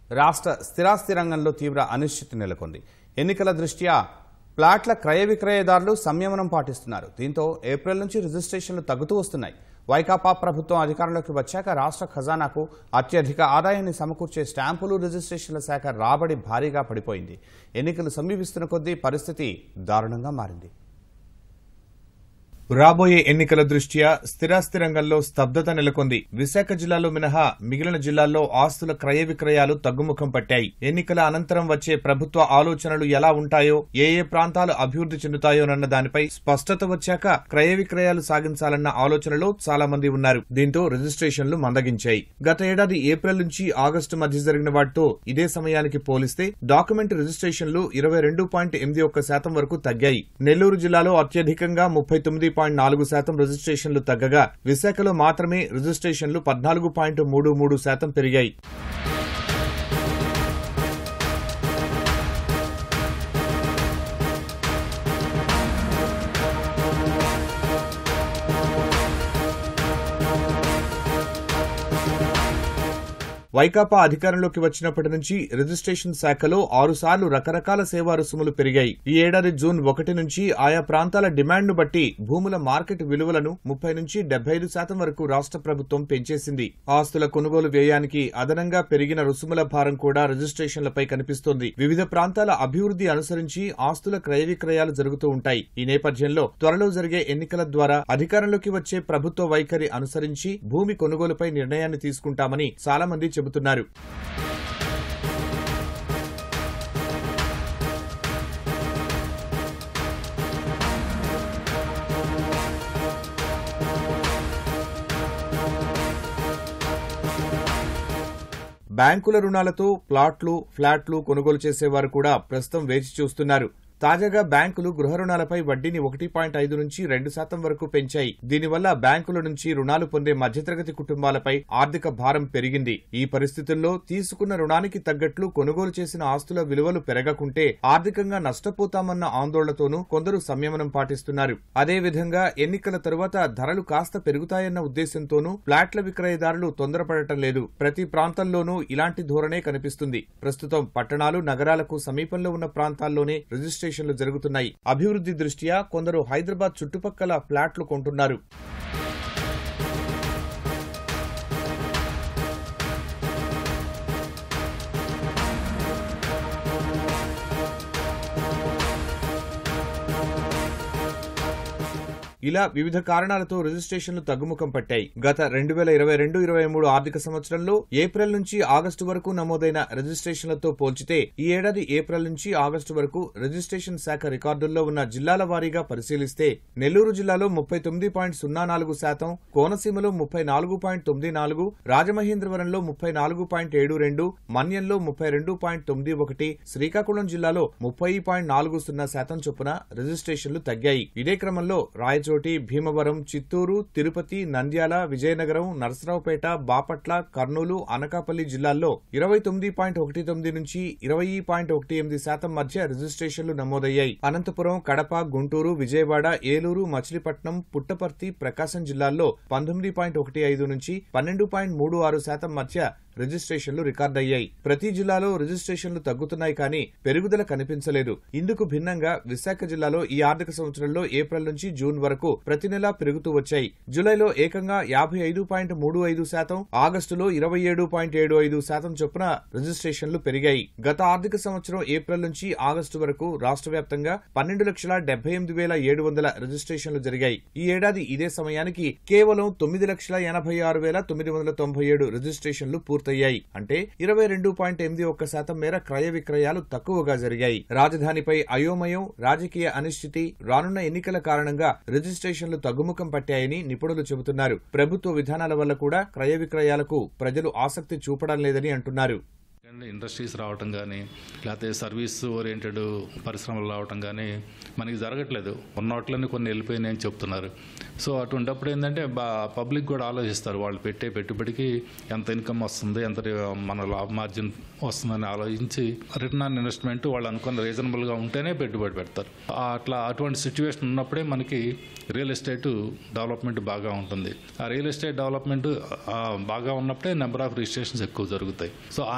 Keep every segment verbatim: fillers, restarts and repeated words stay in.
రాష్ట్ర స్థిరాస్తి రంగంలో తీవ్ర అనిశ్చితి నెలకొంది. ఎన్నికల దృష్ట్యా ప్లాట్ల క్రయ విక్రయదారులు సంయమనం పాటిస్తున్నారు. దీంతో ఏప్రిల్ నుంచి రిజిస్ట్రేషన్లు తగ్గుతూ వస్తున్నాయి. వైకాపా ప్రభుత్వం అధికారంలోకి వచ్చాక రాష్ట్ర ఖజానాకు అత్యధిక ఆదాయాన్ని సమకూర్చే స్టాంపులు రిజిస్ట్రేషన్ల శాఖ రాబడి భారీగా పడిపోయింది. ఎన్నికలు సమీపిస్తున్న కొద్దీ పరిస్థితి దారుణంగా మారింది. రాబోయే ఎన్నికల దృష్ట్యా స్థిరాస్తి రంగంలో స్తబ్దత నెలకొంది. విశాఖ జిల్లాలో మినహా మిగిలిన జిల్లాల్లో ఆస్తుల క్రయ విక్రయాలు తగ్గుముఖం పట్టాయి. ఎన్నికల అనంతరం వచ్చే ప్రభుత్వ ఆలోచనలు ఎలా ఉంటాయో, ఏ ఏ ప్రాంతాలు అభివృద్ధి చెందుతాయోనన్న దానిపై స్పష్టత వచ్చాక క్రయ విక్రయాలు సాగించాలన్న ఆలోచనలో చాలా మంది ఉన్నారు. దీంతో రిజిస్ట్రేషన్లు మందగించాయి. గత ఏడాది ఏప్రిల్ నుంచి ఆగస్టు మధ్య జరిగిన వాటితో ఇదే సమయానికి పోలిస్తే డాక్యుమెంట్ రిజిస్ట్రేషన్లు ఇరవై రెండు పాయింట్ ఎనిమిది ఒక్క శాతం వరకు తగ్గాయి. నెల్లూరు జిల్లాలో అత్యధికంగా ముప్పై తొమ్మిది పాయింట్ నాలుగు శాతం రిజిస్ట్రేషన్లు తగ్గగా విశాఖలో మాత్రమే రిజిస్ట్రేషన్లు పద్నాలుగు పాయింట్ మూడు మూడు శాతం పెరిగాయి. వైకాపా అధికారంలోకి వచ్చినప్పటి నుంచి రిజిస్ట్రేషన్ శాఖలో ఆరు సార్లు రకరకాల సేవా రుసుములు పెరిగాయి. ఈ ఏడాది జూన్ ఒకటి నుంచి ఆయా ప్రాంతాల డిమాండ్ను బట్టి భూముల మార్కెట్ విలువలను ముప్పై నుంచి డెబ్బై ఐదు శాతం వరకు రాష్ట్ర ప్రభుత్వం పెంచేసింది. ఆస్తుల కొనుగోలు వ్యయానికి అదనంగా పెరిగిన రుసుముల భారం కూడా రిజిస్ట్రేషన్లపై కనిపిస్తోంది. వివిధ ప్రాంతాల అభివృద్ధి అనుసరించి ఆస్తుల క్రయ విక్రయాలు జరుగుతూ ఉంటాయి. ఈ నేపథ్యంలో త్వరలో జరిగే ఎన్నికల ద్వారా అధికారంలోకి వచ్చే ప్రభుత్వ వైఖరి అనుసరించి భూమి కొనుగోలుపై నిర్ణయాన్ని తీసుకుంటామని చాలా మంది చెబుతున్నారు. బ్యాంకుల రుణాలతో ప్లాట్లు, ఫ్లాట్లు కొనుగోలు చేసేవారు కూడా ప్రస్తుతం వేచి చూస్తున్నారు. తాజాగా బ్యాంకులు గృహ రుణాలపై వడ్డీని ఒకటి పాయింట్ ఐదు నుంచి రెండు శాతం వరకు పెంచాయి. దీనివల్ల బ్యాంకుల నుంచి రుణాలు పొందే మధ్యతరగతి కుటుంబాలపై ఆర్థిక భారం పెరిగింది. ఈ పరిస్థితుల్లో తీసుకున్న రుణానికి తగ్గట్లు కొనుగోలు చేసిన ఆస్తుల విలువలు పెరగకుంటే ఆర్థికంగా నష్టపోతామన్న ఆందోళనతోనూ కొందరు సంయమనం పాటిస్తున్నారు. అదేవిధంగా ఎన్నికల తరువాత ధరలు కాస్త పెరుగుతాయన్న ఉద్దేశంతోనూ ఫ్లాట్ల విక్రయదారులు తొందరపడటం లేదు. ప్రతి ప్రాంతంలోనూ ఇలాంటి ధోరణే కనిపిస్తుంది. ప్రస్తుతం పట్టణాలు, నగరాలకు సమీపంలో ఉన్న ప్రాంతాల్లోనే రిజిస్ట్రేషన్ జరుగుతున్నాయి. అభివృద్ధి దృష్ట్యా కొందరు హైదరాబాద్ చుట్టుపక్కల ఫ్లాట్లు కొంటున్నారు. ఇలా వివిధ కారణాలతో రిజిస్ట్రేషన్లు తగ్గుముఖం పట్టాయి. గత రెండు వేల ఇరవై రెండు ఇరవై మూడు ఆర్థిక సంవత్సరంలో ఏప్రిల్ నుంచి ఆగస్టు వరకు నమోదైన రిజిస్ట్రేషన్లతో పోల్చితే ఈ ఏడాది ఏప్రిల్ నుంచి ఆగస్టు వరకు రిజిస్ట్రేషన్ శాఖ రికార్డుల్లో ఉన్న జిల్లాల వారీగా పరిశీలిస్తే నెల్లూరు జిల్లాలో ముప్పై తొమ్మిది పాయింట్ సున్నా నాలుగు శాతం, కోనసీమలో ముప్పై నాలుగు పాయింట్ తొమ్మిది నాలుగు, రాజమహేంద్రవరంలో ముప్పై నాలుగు పాయింట్ ఏడు రెండు, మన్యంలో ముప్పై రెండు పాయింట్ తొమ్మిది ఒకటి, శ్రీకాకుళం జిల్లాలో ముప్పై పాయింట్ నాలుగు సున్నా శాతం చొప్పున రిజిస్ట్రేషన్లు తగ్గాయి. ఇదే క్రమంలో రాయచోటి, భీమవరం, చిత్తూరు, తిరుపతి, నంద్యాల, విజయనగరం, నరసరావుపేట, బాపట్ల, కర్నూలు, అనకాపల్లి జిల్లాల్లో ఇరవై తొమ్మిది పాయింట్ ఒకటి తొమ్మిది నుంచి ఇరవై పాయింట్ ఒకటి ఎనిమిది శాతం మధ్య రిజిస్ట్రేషన్లు నమోదయ్యాయి. అనంతపురం, కడప, గుంటూరు, విజయవాడ, ఏలూరు, మచిలీపట్నం, పుట్టపర్తి, ప్రకాశం జిల్లాల్లో పంతొమ్మిది పాయింట్ ఒకటి ఐదు నుంచి పన్నెండు పాయింట్ మూడు ఆరు శాతం మధ్య రిజిస్ట్రేషన్లు రికార్డయ్యాయి. ప్రతి జిల్లాలో రిజిస్ట్రేషన్లు తగ్గుతున్నాయి కానీ పెరుగుదల కనిపించలేదు. ఇందుకు భిన్నంగా విశాఖ జిల్లాలో ఈ ఆర్థిక సంవత్సరంలో ఏప్రిల్ నుంచి జూన్ వరకు ప్రతి నెలా పెరుగుతూ వచ్చాయి. జూలైలో ఏకంగా యాభై ఐదు పాయింట్ మూడు ఐదు శాతం, ఆగస్టులో ఇరవై ఏడు పాయింట్ ఏడు ఐదు శాతం చొప్పున రిజిస్ట్రేషన్లు పెరిగాయి. గత ఆర్థిక సంవత్సరం ఏప్రిల్ నుంచి ఆగస్టు వరకు రాష్ట్ర వ్యాప్తంగా పన్నెండు లక్షల డెబ్బై ఎనిమిది వేల ఏడు వందల రిజిస్ట్రేషన్లు జరిగాయి. ఈ ఏడాది ఇదే సమయానికి కేవలం తొమ్మిది లక్షల ఎనభై ఆరు వేల తొమ్మిది వందల తొంభై ఏడు రిజిస్ట్రేషన్లు పూర్తి అంటే ఇరవై రెండు పాయింట్ ఎనిమిది ఒక్క శాతం మేర క్రయ విక్రయాలు తక్కువగా జరిగాయి. రాజధానిపై అయోమయం, రాజకీయ అనిశ్చితి, రానున్న ఎన్నికల కారణంగా రిజిస్ట్రేషన్లు తగ్గుముఖం పట్టాయని నిపుణులు చెబుతున్నారు. ప్రభుత్వ విధానాల వల్ల కూడా క్రయ విక్రయాలకు ప్రజలు ఆసక్తి చూపడం లేదని అంటున్నారు. ఇండస్ట్రీస్ రావటం కానీ, లేకపోతే సర్వీస్ ఓరియంటెడ్ పరిశ్రమలు రావటం కానీ మనకి జరగట్లేదు. ఉన్నట్లనే కొన్ని వెళ్ళిపోయినాయి అని చెప్తున్నారు. సో అటువంటిప్పుడు ఏంటంటే పబ్లిక్ కూడా ఆలోచిస్తారు, వాళ్ళు పెట్టే పెట్టుబడికి ఎంత ఇన్కమ్ వస్తుంది, ఎంత మన లాభ మార్జిన్ వస్తుందని ఆలోచించి రిటర్న్ ఆన్ ఇన్వెస్ట్మెంట్ వాళ్ళు అనుకున్న రీజనబుల్గా ఉంటేనే పెట్టుబడి పెడతారు. అట్లా అటువంటి సిచ్యువేషన్ ఉన్నప్పుడే మనకి రియల్ ఎస్టేట్ డెవలప్మెంట్ బాగా ఉంటుంది. ఆ రియల్ ఎస్టేట్ డెవలప్మెంట్ బాగా ఉన్నప్పుడే నెంబర్ ఆఫ్ రిజిస్ట్రేషన్స్ ఎక్కువ జరుగుతాయి. సో ఆ నమ్మకం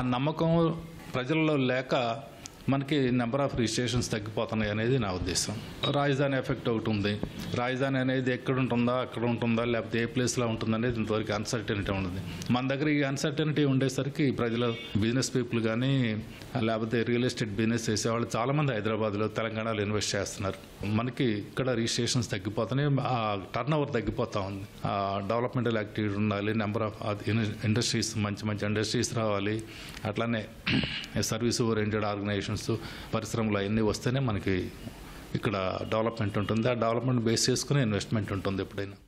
అవగాహన ప్రజల్లో లేక మనకి నెంబర్ ఆఫ్ రిజిస్ట్రేషన్స్ తగ్గిపోతున్నాయి అనేది నా ఉద్దేశం. రాజధాని ఎఫెక్ట్ ఒకటి ఉంది. రాజధాని అనేది ఎక్కడ ఉంటుందా, అక్కడ ఉంటుందా, లేకపోతే ఏ ప్లేస్లో ఉంటుంది అనేది ఇంతవరకు అన్సర్టనిటీ ఉంటుంది. మన దగ్గర ఈ అన్సర్టనిటీ ఉండేసరికి ప్రజలు, బిజినెస్ పీపుల్ కానీ లేకపోతే రియల్ ఎస్టేట్ బిజినెస్ చేసేవాళ్ళు చాలామంది హైదరాబాద్లో, తెలంగాణలో ఇన్వెస్ట్ చేస్తున్నారు. మనకి ఇక్కడ రిజిస్ట్రేషన్స్ తగ్గిపోతున్నాయి, ఆ టర్న్ ఓవర్ తగ్గిపోతూ ఉంది. డెవలప్మెంటల్ యాక్టివిటీ ఉండాలి, నెంబర్ ఆఫ్ ఇండస్ట్రీస్, మంచి మంచి ఇండస్ట్రీస్ రావాలి, అట్లానే సర్వీస్ ఓరియంటెడ్ ఆర్గనైజేషన్స్, పరిశ్రమలు అవన్నీ వస్తేనే మనకి ఇక్కడ డెవలప్మెంట్ ఉంటుంది. ఆ డెవలప్మెంట్ బేస్ చేసుకుని ఇన్వెస్ట్మెంట్ ఉంటుంది ఎప్పుడైనా.